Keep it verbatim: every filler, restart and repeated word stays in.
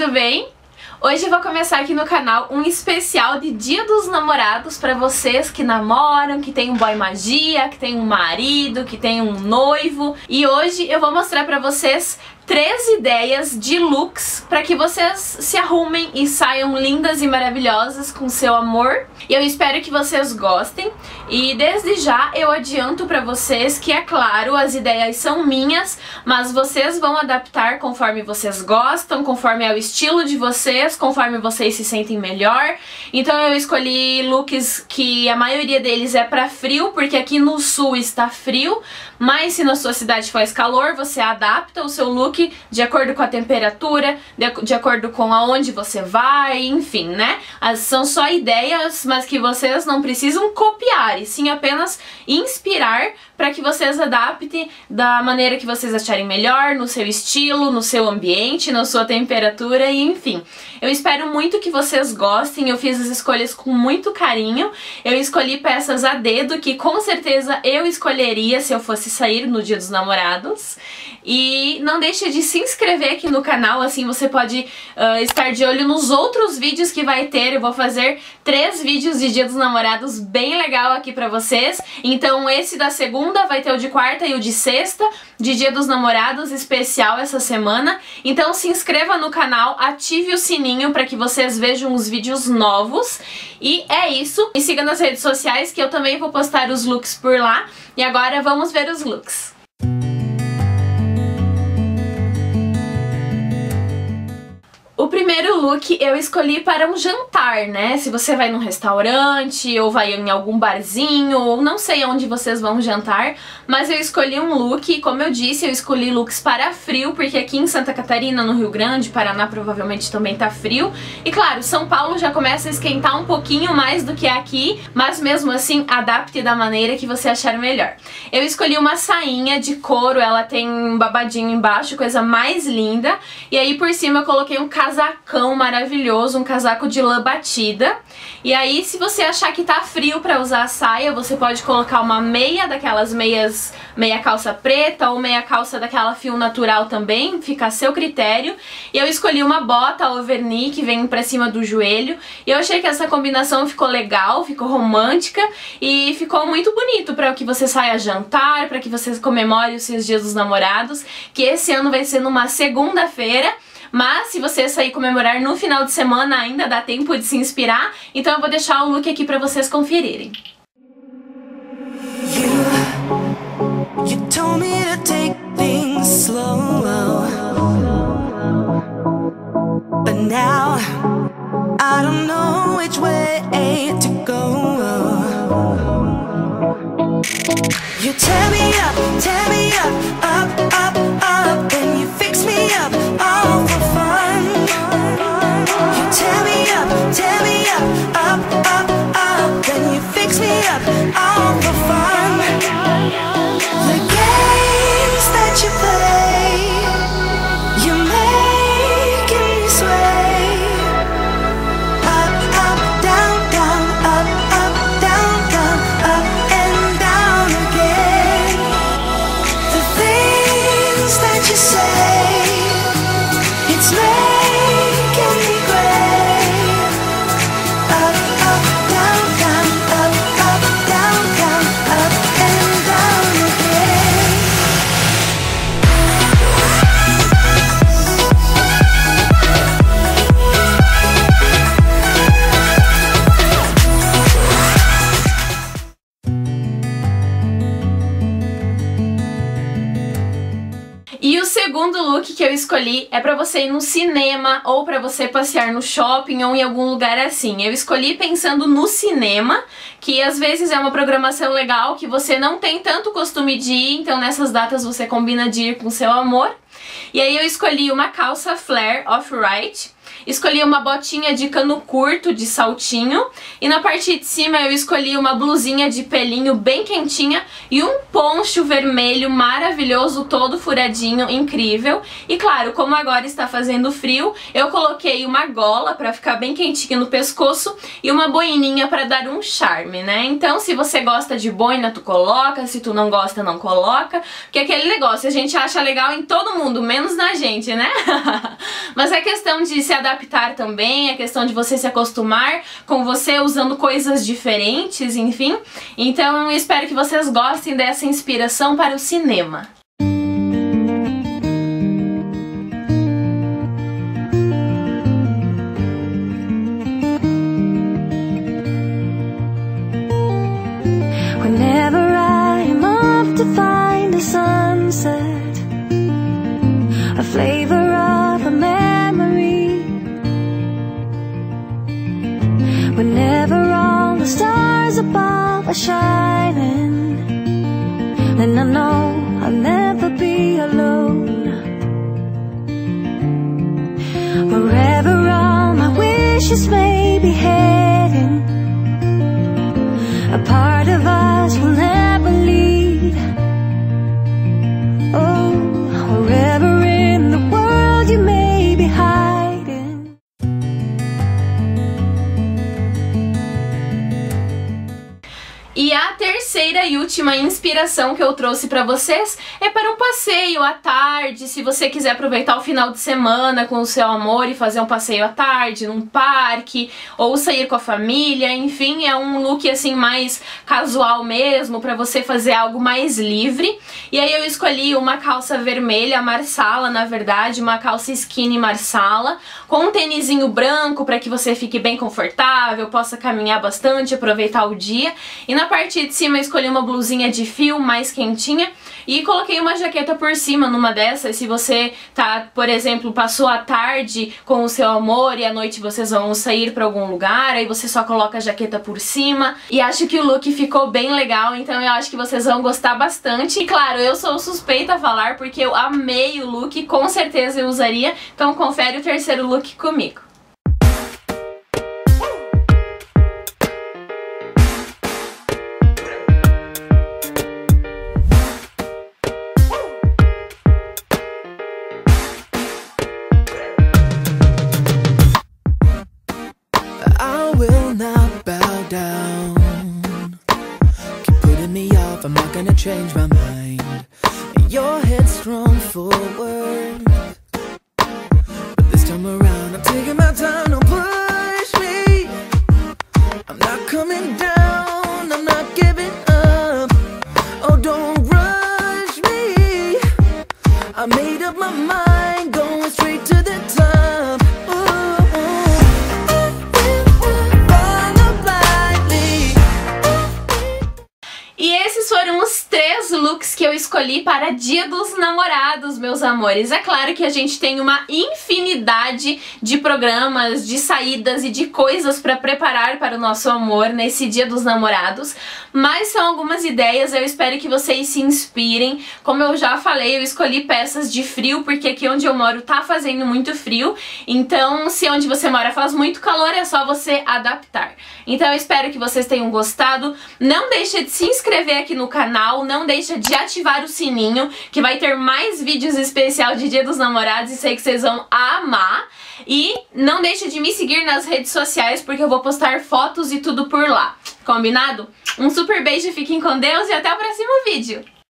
tudo bem? Hoje eu vou começar aqui no canal um especial de Dia dos Namorados para vocês que namoram, que tem um boy magia, que tem um marido, que tem um noivo. E hoje eu vou mostrar para vocês três ideias de looks para que vocês se arrumem e saiam lindas e maravilhosas com seu amor. E eu espero que vocês gostem. E desde já eu adianto para vocês que, é claro, as ideias são minhas, mas vocês vão adaptar conforme vocês gostam, conforme é o estilo de vocês, conforme vocês se sentem melhor. Então eu escolhi looks que a maioria deles é para frio, porque aqui no sul está frio, mas se na sua cidade faz calor, você adapta o seu look de acordo com a temperatura, de, de acordo com aonde você vai, enfim, né? As, são só ideias, mas que vocês não precisam copiar, e sim apenas inspirar para que vocês adaptem da maneira que vocês acharem melhor, no seu estilo, no seu ambiente, na sua temperatura, e enfim. Eu espero muito que vocês gostem. Eu fiz as escolhas com muito carinho. Eu escolhi peças a dedo que com certeza eu escolheria se eu fosse sair no Dia dos Namorados. E não deixe de se inscrever aqui no canal, assim você pode uh, estar de olho nos outros vídeos que vai ter. Eu vou fazer três vídeos de Dia dos Namorados bem legal aqui pra vocês. Então esse da segunda vai ter o de quarta e o de sexta, de Dia dos Namorados especial essa semana. Então se inscreva no canal, ative o sininho para que vocês vejam os vídeos novos. E é isso. Me siga nas redes sociais que eu também vou postar os looks por lá. E agora vamos ver os looks. O primeiro look eu escolhi para um jantar, né? Se você vai num restaurante, ou vai em algum barzinho, ou não sei onde vocês vão jantar, mas eu escolhi um look, e como eu disse, eu escolhi looks para frio, porque aqui em Santa Catarina, no Rio Grande, Paraná provavelmente também tá frio. E claro, São Paulo já começa a esquentar um pouquinho mais do que aqui, mas mesmo assim, adapte da maneira que você achar melhor. Eu escolhi uma sainha de couro, ela tem um babadinho embaixo, coisa mais linda, e aí por cima eu coloquei um casacão maravilhoso, um casaco de lã batida. E aí, se você achar que tá frio pra usar a saia, você pode colocar uma meia daquelas meias, meia calça preta ou meia calça daquela fio natural também, fica a seu critério. E eu escolhi uma bota overknee que vem pra cima do joelho, e eu achei que essa combinação ficou legal, ficou romântica e ficou muito bonito pra que você saia jantar, pra que você comemore os seus Dias dos Namorados, que esse ano vai ser numa segunda-feira. Mas se você sair comemorar no final de semana, ainda dá tempo de se inspirar. Então eu vou deixar o look aqui pra vocês conferirem. You, you told me to take things slow, but now I don't know which way to go. You tear me up, tear me up, up, up, up, then you fix me up, all for fun. You tear me up, tear me up, up, up, up, then you fix me up, all for fun. The games that you play, you're making me sway. Up, up, down, down, up, up, down, down, up and down again. The things that you say, it's making me gray. Up, up, down, down, up, up, down, down, up and down again. E o segundo look que eu escolhi é pra você ir no cinema ou pra você passear no shopping ou em algum lugar assim. Eu escolhi pensando no cinema, que às vezes é uma programação legal que você não tem tanto costume de ir, então nessas datas você combina de ir com seu amor. E aí eu escolhi uma calça flare off-white. escolhi uma botinha de cano curto, de saltinho, e na parte de cima eu escolhi uma blusinha de pelinho bem quentinha e um poncho vermelho maravilhoso, todo furadinho, incrível. E claro, como agora está fazendo frio, eu coloquei uma gola pra ficar bem quentinha no pescoço e uma boininha pra dar um charme, né? Então, se você gosta de boina, tu coloca, se tu não gosta, não coloca, porque aquele negócio a gente acha legal em todo mundo, menos na gente, né? Mas é questão de se adaptar também, é questão de você se acostumar com você usando coisas diferentes, enfim. Então, espero que vocês gostem dessa inspiração para o cinema. Whenever I'm off to find a sunset, a flavor of a memory, whenever all the stars above are shining, then I know I'll never be alone. Wherever all my wishes may be heading, a part of us will never leave. Oh, wherever in the world you may be hiding. E a terceira e última inspiração que eu trouxe pra vocês é para um passeio à tarde, se você quiser aproveitar o final de semana com o seu amor e fazer um passeio à tarde num parque, ou sair com a família, enfim, é um look assim mais casual mesmo, pra você fazer algo mais livre. E aí eu escolhi uma calça vermelha, marsala na verdade, uma calça skinny marsala, com um tênisinho branco pra que você fique bem confortável, possa caminhar bastante, aproveitar o dia. E na parte de cima eu escolhi uma blusinha de fio mais quentinha e coloquei uma jaqueta por cima numa dessas. Se você tá, por exemplo, passou a tarde com o seu amor e à noite vocês vão sair pra algum lugar, aí você só coloca a jaqueta por cima. E acho que o look ficou bem legal, então eu acho que vocês vão gostar bastante. E claro, eu sou suspeita a falar porque eu amei o look, com certeza eu usaria. Então confere o terceiro look comigo. I'm not gonna change my mind. Your headstrong forward, but this time around I'm taking my time. Don't push me, I'm not coming down, I'm not giving up. Oh, don't rush me, I made up my mind, going straight to the top. Foram os três looks que eu escolhi para Dia dos Namorados, meus amores. É claro que a gente tem uma infinidade de programas, de saídas e de coisas para preparar para o nosso amor nesse Dia dos Namorados, mas são algumas ideias, eu espero que vocês se inspirem. Como eu já falei, eu escolhi peças de frio, porque aqui onde eu moro tá fazendo muito frio, então se onde você mora faz muito calor, é só você adaptar. Então eu espero que vocês tenham gostado. Não deixa de se inscrever aqui no canal, não deixa de ativar o sininho, que vai ter mais vídeos especial de Dia dos Namorados e sei que vocês vão amar. E não deixa de me seguir nas redes sociais, porque eu vou postar fotos e tudo por lá. Combinado? Um super beijo, fiquem com Deus e até o próximo vídeo!